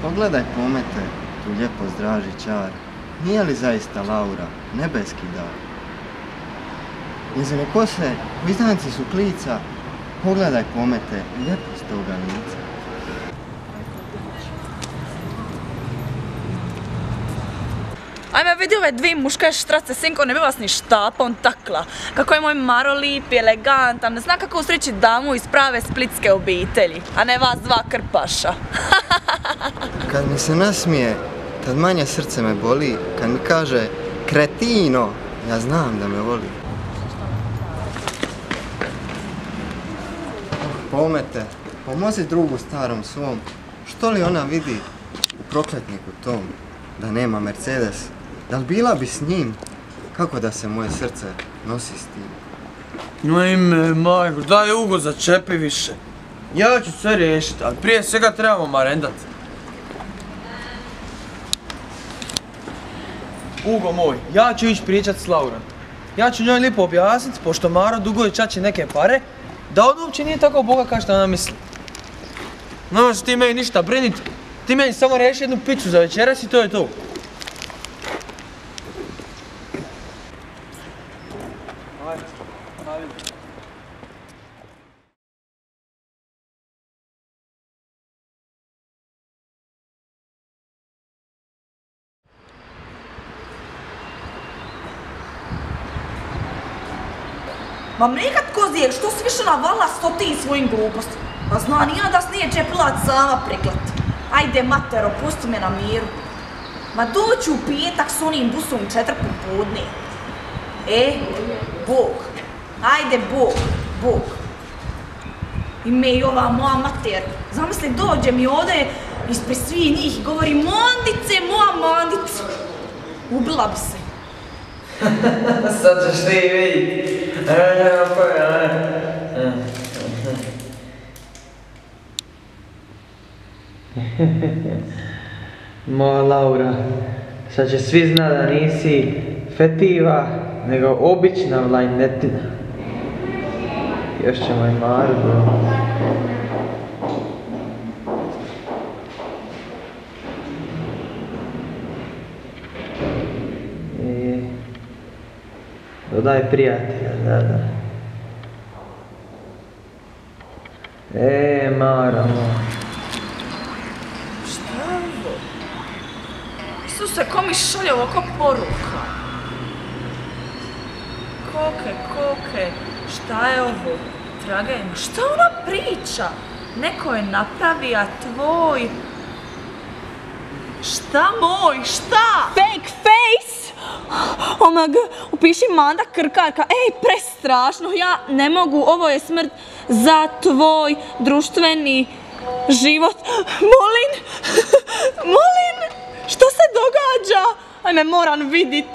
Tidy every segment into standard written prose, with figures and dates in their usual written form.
Pogledaj pomete, tu lijepo zdraži čar. Nije li zaista Laura nebeski dar? Njezine kose u izdanci su klica. Pogledaj pomete, lijepost toga lica. Ajme vidi ove dvije muške štrace, sinko, ne bi vas ni štapom takla. Kako je moj Maro lip i elegantan, zna kako usreći damu iz prave splitske obitelji, a ne vas dva krpaša. Kad mi se nasmije, tad manje srce me boli. Kad mi kaže kretino, ja znam da me voli. Pomete, pomozi drugu starom svom. Što li ona vidi u prokletniku tom? Da nema Mercedes, da li bila bi s njim? Kako da se moje srce nosi s tim? No ime, majko, daj Ugo začepi više. Ja ću sve riješiti, ali prije svega trebamo marendat. Ugo moj, ja ću ići pričat s Laurom. Ja ću njoj lijepo objasniti, pošto Maro duguje čači neke pare, da on uopće nije tako boga kao što ona misli. Nemaš ti meni ništa brinit, ti meni samo riješi jednu piću za večeras i to je to. Ma mrekat kozijek, što si više navala stotin svojim glupostima? Pa zna nija da snije čepilac sama priklat. Ajde matero, pusti me na miru. Ma doću u petak s onim busom 4 popodne. Bog. Ajde Bog. I me i ova moja mater. Zamisli, dođe mi ovdje ispred svih njih i govori Mandice, moja Mandice. Ubila bi se. Sad ćeš ti vidjeti. Moja Laura, sad će svi zna da nisi fetiva, nego obična vlajnetina. Još ćemo i Maru, bro. Dodaj prijatelja, da. Mara moja. Šta je ovo? Isuse, ko mi šalje ovako poruka? Koke, šta je ovo? Tragedija, šta ona priča? Neko je napravija tvoj... Šta moj, šta? Fake face! Omg, upiši Manda Krkarka, prestrašno, ja ne mogu, ovo je smrt za tvoj društveni život. Molim, što se događa? Ajme, moram vidit.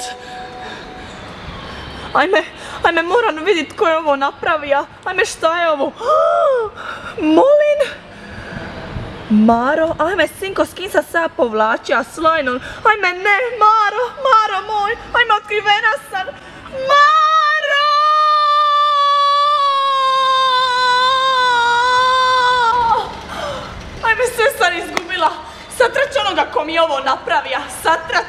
Ajme, moram vidit ko je ovo napravija. Ajme, šta je ovo? Molim. Maro, ajme, sinko, s kim sam sad povlačija s lajnom? Ajme, ne, Maro moj, ajme, otkrivena sam. Maro! Ajme, sve sam izgubila. Satrać onoga ko mi je ovo napravija, satrat.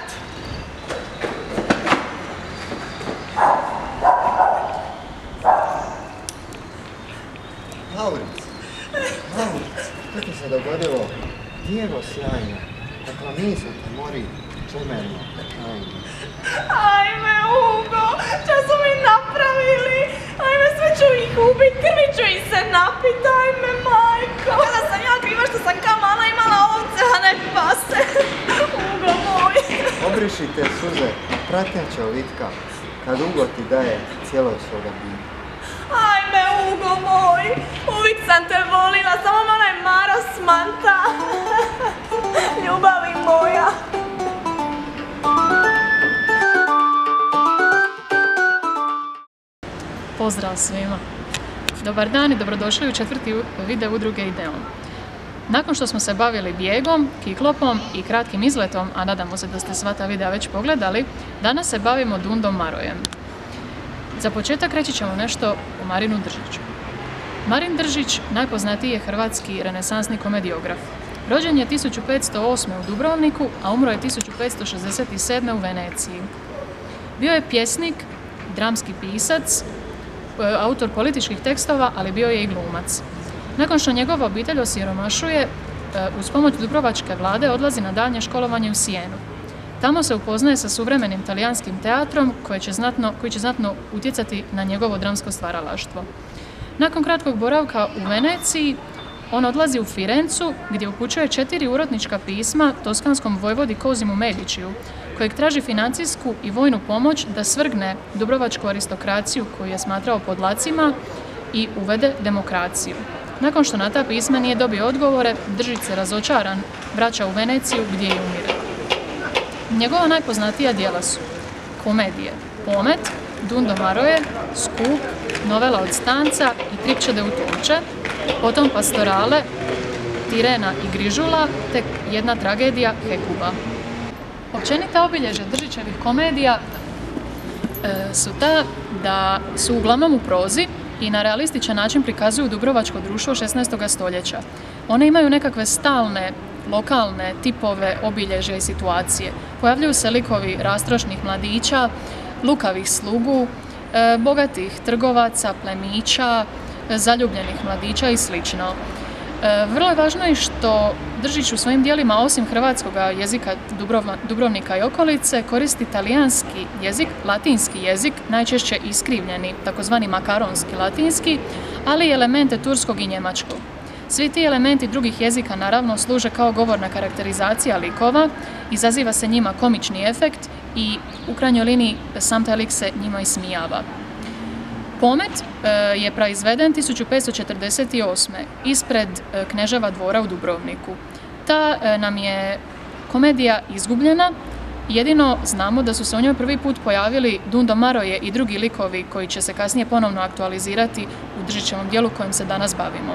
Lauric, što ti se dogodilo? Diego sjajno, reklamisao te mori, čemerno, tajno. Ajme, Ugo, šta su mi napravili? Ajme, sve ću ih ubit, krvi ću ih se napit, ajme, majko. Kada sam ja kriva što sam kao mala imala ovce, a ne pase. Ugo moj. Obriši te suze, prateća ovitka, kad Ugo ti daje cijelog svoga bića. Ajme, Ugo moj, uvijek sam te volila, samo onaj Maro smanta. Ljubavi moja. Pozdrav svima! Dobar dan i dobrodošli u 4. video udruge Ideon. Nakon što smo se bavili bijegom, kiklopom i kratkim izletom, a nadamo se da ste sva ta videa već pogledali, danas se bavimo Dundom Marojem. Za početak reći ćemo nešto o Marinu Držiću. Marin Držić najpoznatiji je hrvatski renesansni komediograf. Rođen je 1508. u Dubrovniku, a umro je 1567. u Veneciji. Bio je pjesnik, dramski pisac, autor političkih tekstova, ali bio je i glumac. Nakon što njegova obitelj osiromašuje, uz pomoć dubrovačke vlade odlazi na daljnje školovanje u Sijenu. Tamo se upoznaje sa suvremenim talijanskim teatrom koji će znatno utjecati na njegovo dramsko stvaralaštvo. Nakon kratkog boravka u Veneciji, on odlazi u Firencu gdje upućuje 4 urotnička pisma toskanskom vojvodi Kozimu Mediciju, kojeg traži financijsku i vojnu pomoć da svrgne dubrovačku aristokraciju koju je smatrao podlacima i uvede demokraciju. Nakon što na ta pisma nije dobio odgovore, Držić se razočaran vraća u Veneciju gdje i umire. Njegova najpoznatija djela su komedije Pomet, Dundo Maroje, Skup, Novela od stanca i Tripče de utonče, potom Pastorale, Tirena i Grižula, te jedna tragedija Hekuba. Općenita obilježja Držićevih komedija su ta da su uglavnom u prozi i na realističan način prikazuju dubrovačko društvo 16. stoljeća. One imaju nekakve stalne, lokalne tipove, obilježja i situacije. Pojavljuju se likovi rastrošnih mladića, lukavih slugu, bogatih trgovaca, plemića, zaljubljenih mladića i sl. Vrlo je važno i što Držić u svojim dijelima, osim hrvatskog jezika Dubrovnika i okolice, koristi talijanski jezik, latinski jezik, najčešće iskrivljeni, takozvani makaronski latinski, ali i elemente turskog i njemačkog. Svi ti elementi drugih jezika naravno služe kao govorna karakterizacija likova, izaziva se njima komični efekt i u krajnjoj liniji sam taj lik se njima ismijava. Pomet je proizveden 1548. ispred Kneževa dvora u Dubrovniku. Ta nam je komedija izgubljena, jedino znamo da su se u njoj prvi put pojavili Dundo Maroje i drugi likovi koji će se kasnije ponovno aktualizirati u Držićevom dijelu kojim se danas bavimo.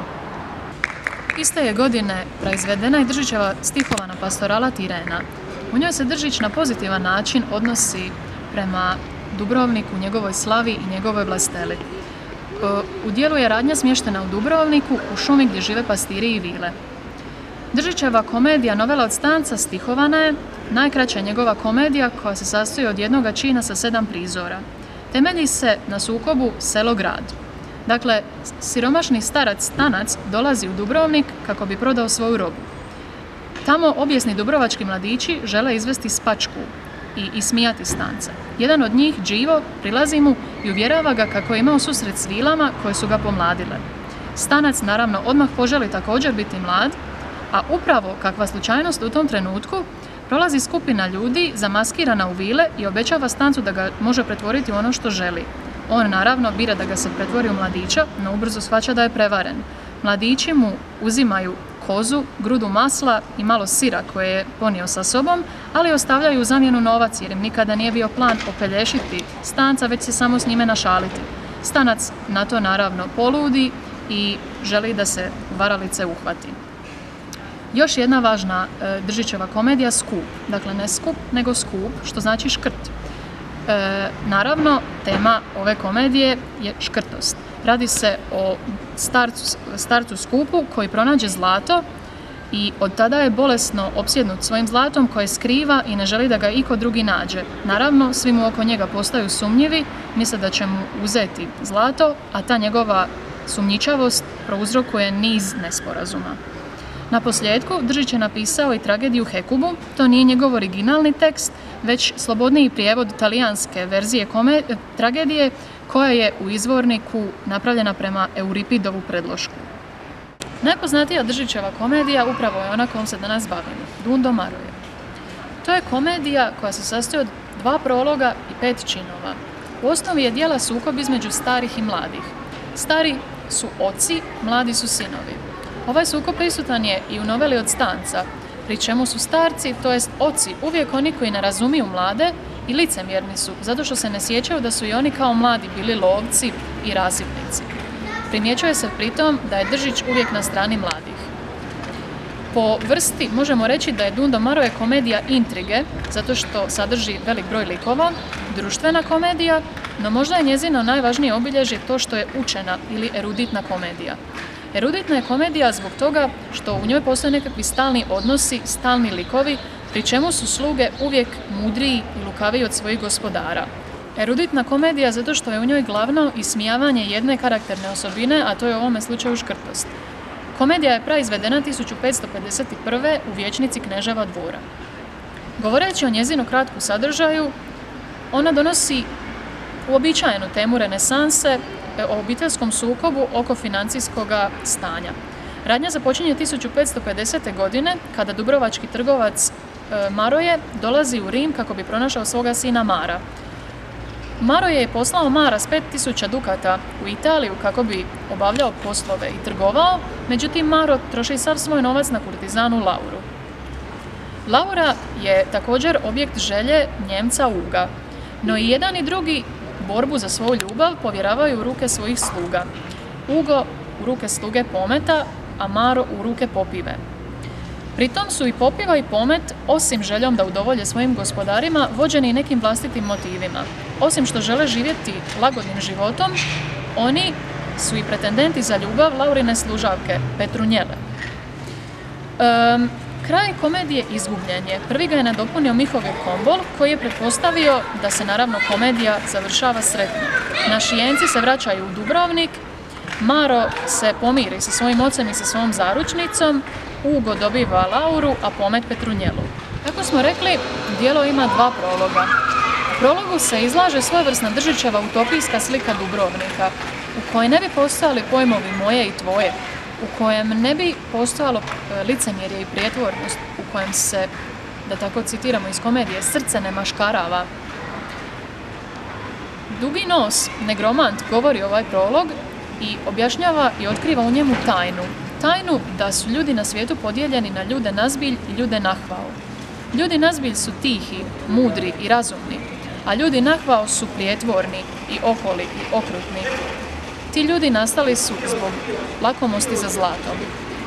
Iste je godine proizvedena i Držićeva stihovana Pastorala Tirena. U njoj se Držić na pozitivan način odnosi prema Dubrovniku, njegovoj slavi i njegovoj vlasteli. U dijelu je radnja smještena u Dubrovniku, u šumi gdje žive pastiri i vile. Držićeva komedija Novela od stanca stihovana je najkraća njegova komedija koja se sastoji od jednoga čina sa 7 prizora. Temelji se na sukobu selo-grad. Dakle, siromašni starac-stanac dolazi u Dubrovnik kako bi prodao svoju robu. Tamo obijesni dubrovački mladići žele izvesti spačku i ismijati stanca. Jedan od njih, Đivo, prilazi mu i uvjerava ga kako je imao susret s vilama koje su ga pomladile. Stanac naravno odmah poželi također biti mlad, a upravo kakva slučajnost u tom trenutku prolazi skupina ljudi zamaskirana u vile i obećava stancu da ga može pretvoriti u ono što želi. On naravno bira da ga se pretvori u mladića, no ubrzo shvaća da je prevaren. Mladići mu uzimaju kozu, grudu masla i malo sira koje je ponio sa sobom, ali ostavljaju u zamjenu novac jer im nikada nije bio plan opelješiti stanca, već se samo s njime našaliti. Stanac na to naravno poludi i želi da se varalice uhvati. Još jedna važna Držićeva komedija, Skup. Dakle, ne skup, nego skup, što znači škrt. Naravno, tema ove komedije je škrtost. Radi se o starcu Skupu koji pronađe zlato i od tada je bolesno opsjednut svojim zlatom koje skriva i ne želi da ga iko drugi nađe. Naravno, svi mu oko njega postaju sumnjivi, misle da će mu uzeti zlato, a ta njegova sumnjičavost prouzrokuje niz nesporazuma. Na posljedku, Držić je napisao i tragediju Hekubu, to nije njegov originalni tekst, već slobodniji prijevod talijanske verzije tragedije koja je u izvorniku napravljena prema Euripidovu predlošku. Najpoznatija Držićeva komedija upravo je ona kojom se danas bavimo, Dundo Maroje. To je komedija koja se sastoji od 2 prologa i 5 činova. U osnovi je dijela sukob između starih i mladih. Stari su oci, mladi su sinovi. Ovaj sukob prisutan je i u Noveli od stanca, pri čemu su starci, to jest oci, uvijek oni koji ne razumiju mlade i licemjerni su, zato što se ne sjećaju da su i oni kao mladi bili lovci i rasipnici. Primjećuje se pritom da je Držić uvijek na strani mladih. Po vrsti možemo reći da je Dundo Maroje komedija intrige, zato što sadrži velik broj likova, društvena komedija, no možda je njezino najvažnije obilježje to što je učena ili eruditna komedija. Eruditna je komedija zbog toga što u njoj postoje nekakvi stalni odnosi, stalni likovi, pri čemu su sluge uvijek mudriji i lukaviji od svojih gospodara. Eruditna komedija zato što je u njoj glavno ismijavanje jedne karakterne osobine, a to je u ovome slučaju škrtost. Komedija je praizvedena 1551. u vijećnici Kneževa dvora. Govoreći o njezinu kratku sadržaju, ona donosi uobičajenu temu renesanse o obiteljskom sukobu oko financijskog stanja. Radnja započinje 1550. godine kada dubrovački trgovac Maroje dolazi u Rim kako bi pronašao svoga sina Mara. Maroje je poslao Mara s 5000 dukata u Italiju kako bi obavljao poslove i trgovao, međutim Maro troši sav svoj novac na kurtizanu Lauru. Laura je također objekt želje Njemca Uga, no i jedan i drugi borbu za svoju ljubav povjeravaju u ruke svojih sluga. Ugo u ruke sluge Pometa, a Maro u ruke Popive. Pritom su i Popiva i Pomet, osim željom da udovolje svojim gospodarima, vođeni nekim vlastitim motivima. Osim što žele živjeti lagodnim životom, oni su i pretendenti za ljubav Laurine služavke, Petrunjele. Kraj komedije izgubljen je. Prvi ga je nadopunio Mihovil Kombol, koji je pretpostavio da se naravno komedija završava sretno. Našijenci se vraćaju u Dubrovnik, Maro se pomiri sa svojim ocem i sa svojom zaručnicom, Ugo dobiva Lauru, a Pomet Petrunjelu. Kako smo rekli, djelo ima dva prologa. U prologu se izlaže svojevrsna Držićeva utopijska slika Dubrovnika, u kojoj ne bi postojali pojmovi moje i tvoje, u kojem ne bi postojalo licemjerje i prijetvornost, u kojem se, da tako citiramo iz komedije, srce ne maškarava. Dugi nos, negromant, govori ovaj prolog i objašnjava i otkriva u njemu tajnu. Tajnu da su ljudi na svijetu podijeljeni na ljude nazbilj i ljude nahvao. Ljudi nazbilj su tihi, mudri i razumni, a ljudi nahvao su prijetvorni i oholi i okrutni. Ti ljudi nastali su zbog lakomosti za zlatom.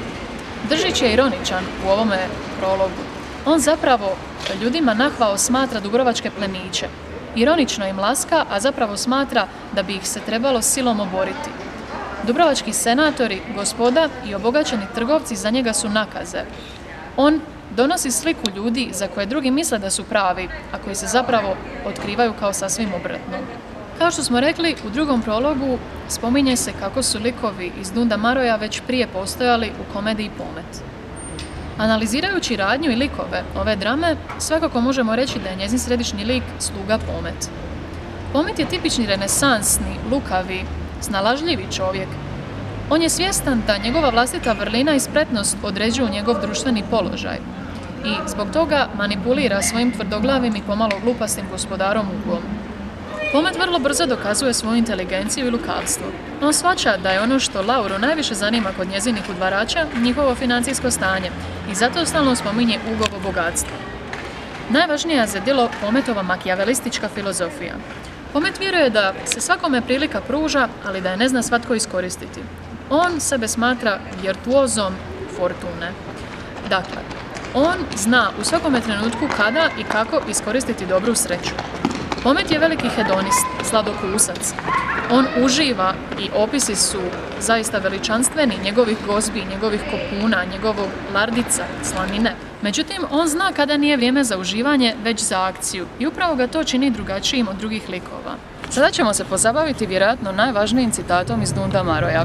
Držić je ironičan u ovome prologu. On zapravo ljudima nahvao smatra dubrovačke plemiće. Ironično im laska, a zapravo smatra da bi ih se trebalo silom oboriti. Dubrovački senatori, gospoda i obogaćeni trgovci za njega su nakaze. On donosi sliku ljudi za koje drugi misle da su pravi, a koji se zapravo otkrivaju kao sasvim obratno. Kao što smo rekli, u drugom prologu spominje se kako su likovi iz Dunda Maroja već prije postojali u komediji Pomet. Analizirajući radnju i likove ove drame, svakako možemo reći da je njezin središnji lik sluga Pomet. Pomet je tipični renesansni, lukavi, snalažljivi čovjek. On je svjestan da njegova vlastita vrlina i spretnost određuju njegov društveni položaj i zbog toga manipulira svojim tvrdoglavim i pomalo glupastim gospodarom Ugom. Pomet vrlo brzo dokazuje svoju inteligenciju i lukavstvo. On shvaća da je ono što Lauru najviše zanima kod njezinih udvarača njihovo financijsko stanje i zato stalno spominje Ugovo bogatstvo. Najvažnija za djelo Pometova makijavelistička filozofija. Pomet vjeruje da se svakome prilika pruža, ali da je ne zna svatko iskoristiti. On sebe smatra virtuozom fortune. Dakle, on zna u svakome trenutku kada i kako iskoristiti dobru sreću. Pomet je veliki hedonist, sladokusac. On uživa i opisi su zaista veličanstveni njegovih gozbi, njegovih kopuna, njegovog lardica, slanine. Međutim, on zna kada nije vrijeme za uživanje, već za akciju i upravo ga to čini drugačijim od drugih likova. Sada ćemo se pozabaviti vjerojatno najvažnijim citatom iz Dunda Maroja.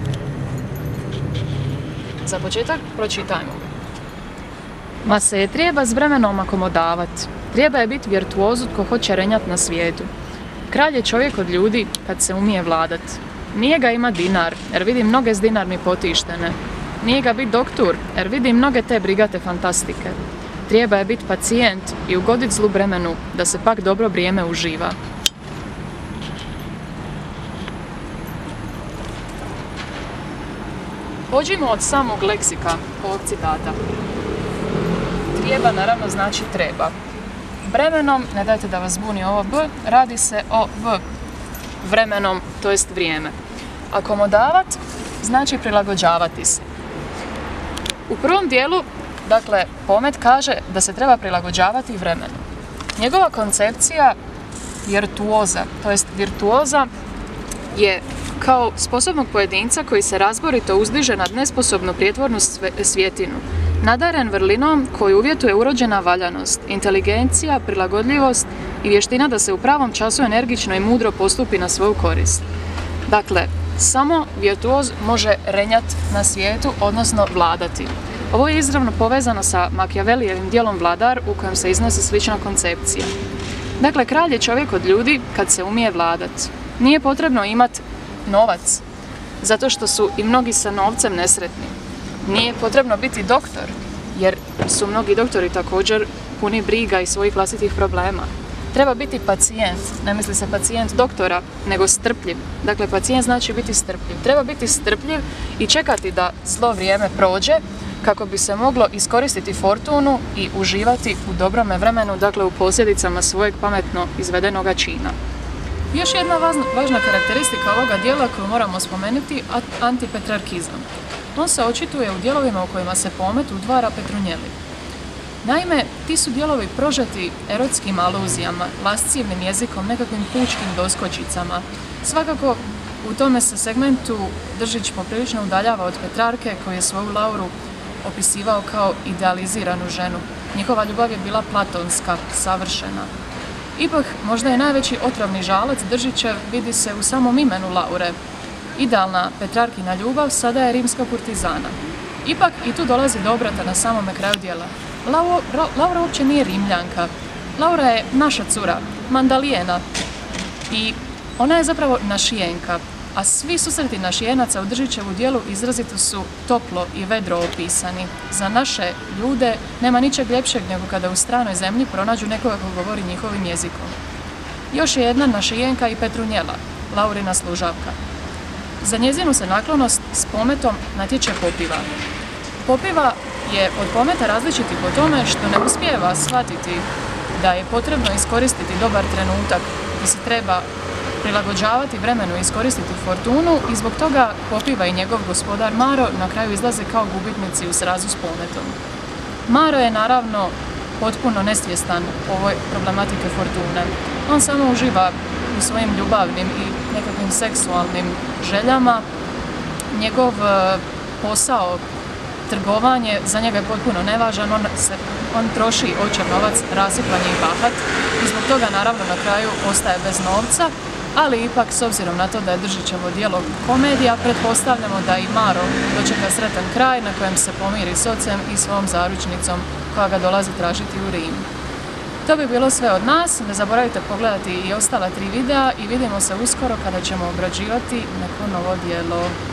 Za početak pročitajmo. Ma se je treba s vremenom akomodavat. Treba je biti virtuozut ko hoće renjat na svijetu. Kralj je čovjek od ljudi kad se umije vladat. Nije ga ima dinar, jer vidim mnoge s dinar mi potištene. Nije ga bit doktor, jer vidim mnoge te brigate fantastike. Treba je biti pacijent i ugodit zlu bremenu, da se pak dobro vrijeme uživa. Pođimo od samog leksika ovog citata. Treba naravno znači treba. Vremenom, ne dajte da vas zbuni ovo b, radi se o vremenom, to jest vrijeme. Akomodavat znači prilagođavati se. U prvom dijelu, dakle, Pomet kaže da se treba prilagođavati vremenu. Njegova koncepcija virtuoza, to jest virtuoza, je kao sposobnog pojedinca koji se razborito uzdiže nad nesposobnu prijetvornu svjetinu, nadaren vrlinom koju uvjetuje urođena valjanost, inteligencija, prilagodljivost i vještina da se u pravom času energično i mudro postupi na svoju korist. Dakle, samo virtuoz može renjat na svijetu, odnosno vladati. Ovo je izravno povezano sa Machiavellijevim djelom Vladar u kojem se iznosi slična koncepcija. Dakle, kralj je čovjek od ljudi kad se umije vladat. Nije potrebno imati novac, zato što su i mnogi sa novcem nesretni. Nije potrebno biti doktor, jer su mnogi doktori također puni briga i svojih vlastitih problema. Treba biti pacijent, ne misli se pacijent doktora, nego strpljiv. Dakle, pacijent znači biti strpljiv. Treba biti strpljiv i čekati da zlo vrijeme prođe kako bi se moglo iskoristiti fortunu i uživati u dobrome vremenu, dakle u posljedicama svojeg pametno izvedenoga čina. Još jedna važna karakteristika ovoga dijela koju moramo spomenuti, antipetrarkizam. On se očituje u dijelovima u kojima se pomet udvara Petrunjelli. Naime, ti su dijelovi prožeti erotskim aluzijama, lascivnim jezikom, nekakvim pučkim doskočicama. Svakako, u tome se segmentu Držić poprilično udaljava od Petrarke, koji je svoju Lauru opisivao kao idealiziranu ženu. Njihova ljubav je bila platonska, savršena. Ipak, možda je najveći otrovni žalac Držićev vidi se u samom imenu Laure. Idealna Petrarkina ljubav sada je rimska kurtizana. Ipak, i tu dolazi do obrata na samome kraju dijela. Laura uopće nije Rimljanka. Laura je naša cura, Mandalijena. I ona je zapravo našijenka. A svi susreti našijenaca u Držićevu dijelu izrazito su toplo i vedro opisani. Za naše ljude nema ničeg ljepšeg nego kada u stranoj zemlji pronađu nekoga ko govori njihovim jezikom. Još je jedna našijenka i Petrunjela, Laurina služavka. Za njezinu se naklonost s pometom natječe Popiva. Popiva je od pometa različiti po tome što ne uspijeva shvatiti da je potrebno iskoristiti dobar trenutak, da se treba prilagođavati vremenu i iskoristiti fortunu i zbog toga Popiva i njegov gospodar Maro na kraju izlaze kao gubitnici u srazu s pometom. Maro je naravno potpuno nesvjestan ovoj problematike fortune. On samo uživa u svojim ljubavnim i nekakvim seksualnim željama. Njegov posao, trgovanje, za njega je potpuno nevažan, on troši očev novac, rasipan je i bahat i zbog toga naravno na kraju ostaje bez novca, ali ipak s obzirom na to da je Držićevo djelo komedija, pretpostavljamo da i Maro dočeka sretan kraj na kojem se pomiri s ocem i svom zaručnicom koja ga dolazi tražiti u Rim. To bi bilo sve od nas, ne zaboravite pogledati i ostala 3 videa i vidimo se uskoro kada ćemo obrađivati neko novo djelo.